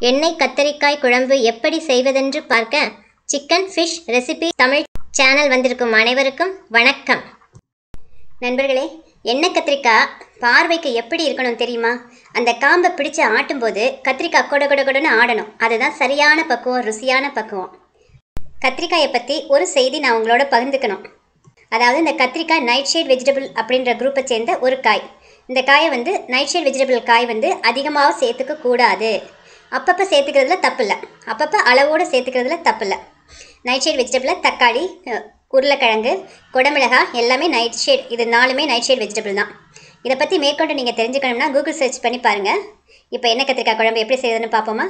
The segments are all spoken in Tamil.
எண்ணெய் கத்தரிக்காய் குழம்பு எப்படி செய்வதென்று பார்க்க chicken fish recipe Tamil channel வந்திருக்கும் அனைவருக்கும் வணக்கம். நண்பர்களே, எண்ணெய் கத்திரிக்காய் பார்வைக்கு எப்படி இருக்கணும் தெரியுமா? அந்த காம்பை பிடிச்சு ஆட்டும்போது கத்திரிக்காய் கொட கொட கொடன்னு ஆடணும். அதுதான் சரியான பக்குவம், ருசியான பக்குவம். கத்திரிக்காயை பற்றி ஒரு செய்தி நான் உங்களோட பகிர்ந்துக்கணும். அதாவது இந்த கத்திரிக்காய் நைட் ஷேட் வெஜிடபிள் அப்படின்ற குரூப்பை சேர்ந்த ஒரு காய். இந்த காயை நைட் ஷேட் வெஜிடபிள் காய் அதிகமாக சேர்த்துக்க கூடாது. அப்பப்போ சேர்த்துக்கிறதுல தப்பு இல்லை, அப்பப்போ அளவோடு சேர்த்துக்கிறதுல தப்பு இல்லை. நைட் ஷேட் வெஜிடபிளில் தக்காளி, உருளைக்கிழங்கு, குடமிளகாய் எல்லாமே நைட் ஷேட். இது 4மே நைட் ஷேட் வெஜிடபிள் தான். இதை பற்றி மேற்கொண்டு நீங்கள் தெரிஞ்சுக்கணும்னா கூகுள் சர்ச் பண்ணி பாருங்கள். இப்போ எண்ணெய் கத்திரிக்காய் குழம்பு எப்படி செய்யுதுன்னு பார்ப்போமா?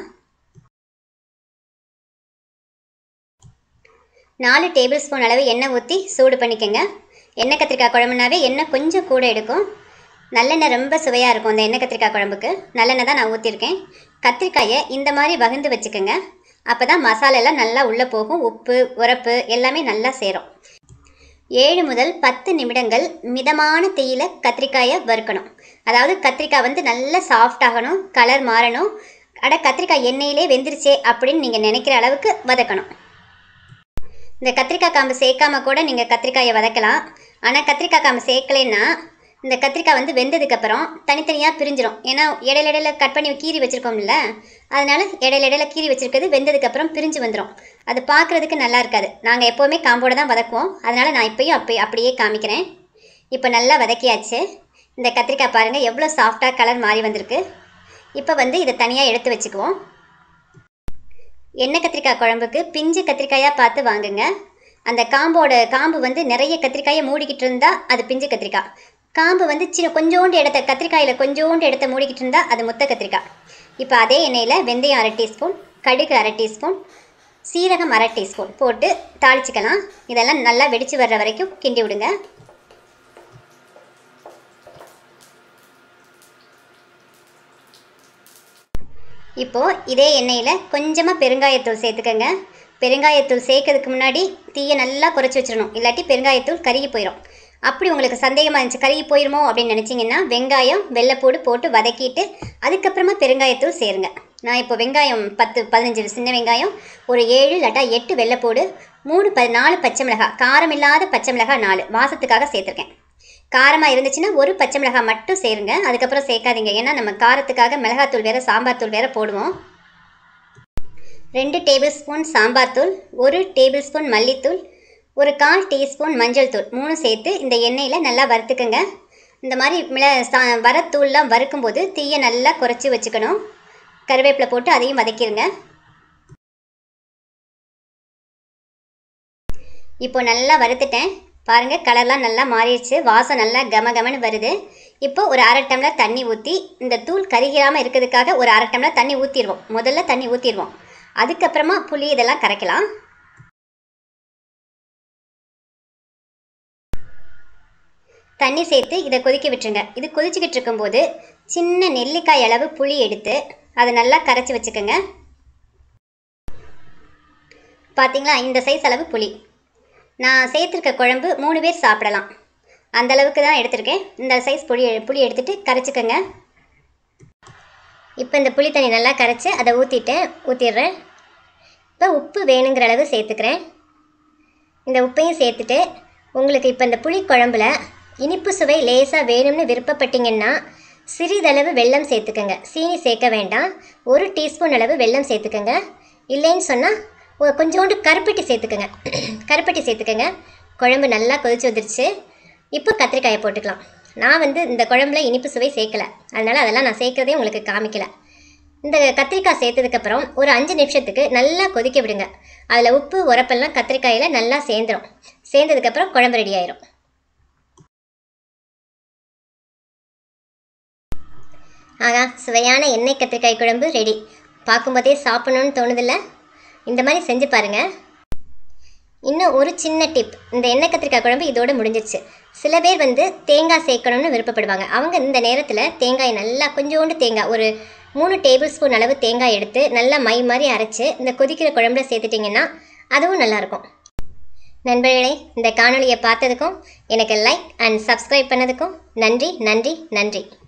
4 டேபிள் ஸ்பூன் அளவு எண்ணெய் ஊற்றி சூடு பண்ணிக்கோங்க. எண்ணெய் கத்திரிக்காய் குழம்புனாவே எண்ணெய் கொஞ்சம் கூட எடுக்கும். நல்லெண்ணெய் ரொம்ப சுவையாக இருக்கும். அந்த எண்ணெய் கத்திரிக்காய் குழம்புக்கு நல்லெண்ணெய் தான் நான் ஊற்றிருக்கேன். கத்திரிக்காயை இந்த மாதிரி வகுந்து வச்சுக்கோங்க. அப்போ தான் மசாலெல்லாம் நல்லா உள்ளே போகும். உப்பு, உரப்பு எல்லாமே நல்லா சேரும். 7 முதல் 10 நிமிடங்கள் மிதமான தீயில கத்திரிக்காயை வறுக்கணும். அதாவது கத்திரிக்காய் நல்லா சாஃப்ட் ஆகணும், கலர் மாறணும். கத்திரிக்காய் எண்ணெயிலே வெந்துருச்சே அப்படின்னு நீங்கள் நினைக்கிற அளவுக்கு வதக்கணும். இந்த கத்திரிக்காய் காம்பு சேர்க்காம கூட நீங்கள் கத்திரிக்காயை வதக்கலாம். ஆனால் கத்திரிக்காய் காம்பு சேர்க்கலைன்னா இந்த கத்திரிக்காய் வெந்ததுக்கப்புறம் தனித்தனியாக பிரிஞ்சிடும். ஏன்னா இடையில கட் பண்ணி கீறி வச்சுருக்கோம்ல, அதனால் இடையில கீறி வச்சுருக்கிறது வெந்ததுக்கப்புறம் பிரிஞ்சு வந்துடும். அது பார்க்குறதுக்கு நல்லா இருக்காது. நாங்கள் எப்போவுமே காம்போடு தான் வதக்குவோம். அதனால் நான் இப்போயும் அப்படியே காமிக்கிறேன். இப்போ நல்லா வதக்கியாச்சு. இந்த கத்திரிக்காய் பாருங்கள் எவ்வளோ சாஃப்டாக கலர் மாறி வந்திருக்கு. இப்போ இதை தனியாக எடுத்து வச்சுக்குவோம். எண்ணெய் கத்திரிக்காய் குழம்புக்கு பிஞ்சு கத்திரிக்காயாக பார்த்து வாங்குங்க. அந்த காம்பு நிறைய கத்திரிக்காயை மூடிக்கிட்டு இருந்தால் அது பிஞ்சு கத்திரிக்காய். காம்பு சின்ன கொஞ்சோண்டு இடத்த கத்திரிக்காயில் கொஞ்சோண்டு இடத்த மூடிக்கிட்டு இருந்தால் அது முத்த கத்திரிக்காய். இப்போ அதே எண்ணெயில் வெந்தயம் 1/2 டீஸ்பூன், கடுகு 1/2 டீஸ்பூன், சீரகம் 1/2 டீஸ்பூன் போட்டு தாளிச்சிக்கலாம். இதெல்லாம் நல்லா வெடித்து வர்ற வரைக்கும் கிண்டி விடுங்க. இப்போது இதே எண்ணெயில் கொஞ்சமாக பெருங்காயத்தூள் சேர்த்துக்கோங்க. பெருங்காயத்தூள் சேர்க்கறதுக்கு முன்னாடி தீயை நல்லா குறைச்சி வச்சிடணும், இல்லாட்டி பெருங்காயத்தூள் கருகி போயிடும். அப்படி உங்களுக்கு சந்தேகமாக இருந்துச்சு கருகி போயிருமோ அப்படின்னு நினச்சிங்கன்னா வெங்காயம், வெள்ளைப்பூடு போட்டு வதக்கிட்டு அதுக்கப்புறமா பெருங்காயத்தூள் சேருங்க. நான் இப்போ வெங்காயம் 10-15 சின்ன வெங்காயம், ஒரு 7 இல்லாட்டா 8 வெள்ளைப்பூடு, 4 பச்சை மிளகாய், காரம் இல்லாத பச்சை மிளகாய் 4 வாசத்துக்காக சேர்த்துருக்கேன். காரமாக இருந்துச்சுன்னா ஒரு பச்சை மிளகாய் மட்டும் சேருங்க, அதுக்கப்புறம் சேர்க்காதீங்க. ஏன்னா நம்ம காரத்துக்காக மிளகாத்தூள் வேறு சாம்பார் தூள் வேறு போடுவோம். 2 டேபிள் ஸ்பூன் சாம்பார் தூள், 1 டேபிள் ஸ்பூன் மல்லித்தூள், ஒரு 1/4 டீஸ்பூன் மஞ்சள் தூள் 3 சேர்த்து இந்த எண்ணெயில் நல்லா வறுத்துக்குங்க. இந்த மாதிரி வரத்தூள்லாம் வறுக்கும்போது தீயை நல்லா குறைச்சி வச்சுக்கணும். கருவேப்பிலை போட்டு அதையும் வதக்கிடுங்க. இப்போ நல்லா வறுத்துட்டேன் பாருங்கள், கலர்லாம் நல்லா மாறிடுச்சு, வாசம் நல்லா கமகமன்னு வருது. இப்போ ஒரு 1/2 டம்ளர் தண்ணி ஊற்றி இந்த தூள் கருகிராமல் இருக்கிறதுக்காக ஒரு 1/2 டம்ளர் தண்ணி ஊற்றிடுவோம். முதல்ல தண்ணி ஊற்றிடுவோம், அதுக்கப்புறமா புளி இதெல்லாம் கரைக்கலாம். தண்ணி சேர்த்து இதை கொதிக்க விட்டுருங்க. இது கொதிச்சுக்கிட்டு இருக்கும்போது சின்ன நெல்லிக்காய் அளவு புளி எடுத்து அதை நல்லா கரைச்சி வச்சுக்கோங்க. பார்த்தீங்களா, இந்த சைஸ் அளவு புளி. நான் சேர்த்துருக்க குழம்பு 3 பேர் சாப்பிடலாம், அந்த அளவுக்கு தான் எடுத்திருக்கேன். இந்த சைஸ் புளி எடுத்துகிட்டு கரைச்சிக்கோங்க. இப்போ இந்த புளி தண்ணி நல்லா கரைச்சி அதை ஊற்றிடுறேன். இப்போ உப்பு வேணுங்கிற அளவு சேர்த்துக்கிறேன். இந்த உப்பையும் சேர்த்துட்டு உங்களுக்கு இப்போ இந்த புளி குழம்புல இனிப்பு சுவை லேசாக வேணும்னு விருப்பப்பட்டீங்கன்னா சிறிதளவு வெல்லம் சேர்த்துக்கோங்க. சீனி சேர்க்க வேண்டாம். 1 டீஸ்பூன் அளவு வெல்லம் சேர்த்துக்கோங்க. இல்லைன்னு சொன்னால் கொஞ்சோண்டு கருப்பட்டி சேர்த்துக்கோங்க. குழம்பு நல்லா கொதிச்சு வந்துருச்சு. இப்போ கத்திரிக்காயை போட்டுக்கலாம். நான் இந்த குழம்புல இனிப்பு சுவை சேர்க்கலை, அதனால் அதெல்லாம் நான் சேர்க்குறதே உங்களுக்கு காமிக்கலை. இந்த கத்திரிக்காய் சேர்த்ததுக்கப்புறம் ஒரு 5 நிமிஷத்துக்கு நல்லா கொதிக்க விடுங்க. அதில் உப்பு உரப்பெல்லாம் கத்திரிக்காயில் நல்லா சேர்ந்துடும். சேர்ந்ததுக்கப்புறம் குழம்பு ரெடி ஆயிரும். ஆகா, சுவையான எண்ணெய் கத்திரிக்காய் குழம்பு ரெடி. பார்க்கும்போதே சாப்பிடணும்னு தோணுதில்ல? இந்த மாதிரி செஞ்சு பாருங்கள். இன்னும் ஒரு சின்ன டிப், இந்த எண்ணெய் கத்திரிக்காய் குழம்பு இதோடு முடிஞ்சிச்சு. சில பேர் தேங்காய் சேர்க்கணும்னு விருப்பப்படுவாங்க. அவங்க இந்த நேரத்தில் தேங்காய் நல்லா கொஞ்சோண்டு தேங்காய், ஒரு 3 டேபிள் ஸ்பூன் அளவு தேங்காய் எடுத்து நல்லா மை மாதிரி அரைச்சி இந்த கொதிக்கிற குழம்புல சேர்த்துட்டிங்கன்னா அதுவும் நல்லாயிருக்கும். நண்பர்களே, இந்த காணொலியை பார்த்ததுக்கும் எனக்கு லைக் அண்ட் சப்ஸ்கிரைப் பண்ணதுக்கும் நன்றி.